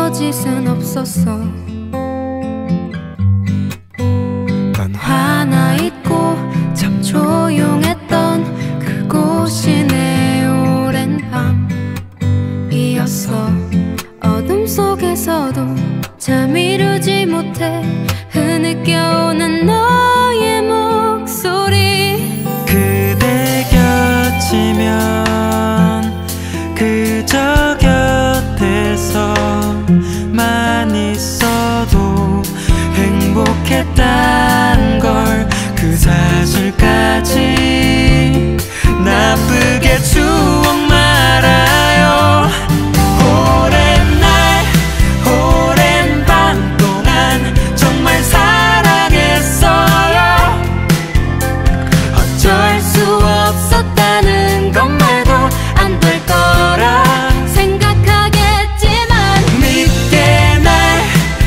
거짓은 없었어. 넌 하나 있고 참 조용했던 그곳이 내 오랜 밤이었어. 어둠 속에서도 잠 이루지 못해 흐느껴오는 너의 목소리. 그대 곁이면 그저 곁에서만 있어도 행복했단 걸, 그 사실까지 나쁘게 추억 말아요. 오랜 날 오랜 밤 동안 정말 사랑했어요. 어쩔 수 없었다는 것 말고 안 될 거라 생각하겠지만 믿게 날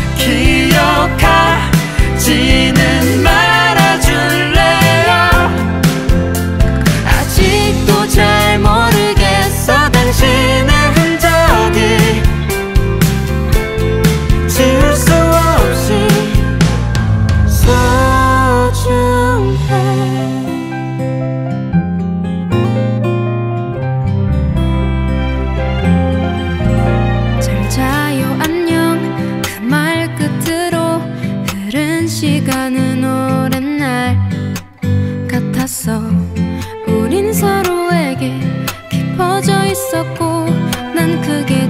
기억하지는 말아줄래요. 아직도 잘 모르겠어 당신의 흔적이. 지울 수 없이 소중해. 잘 자요 안녕 그 말 끝으로 흐른 시간은 오랜 날 같았어. 우린 서로에게 깊어져 있었고 난 그게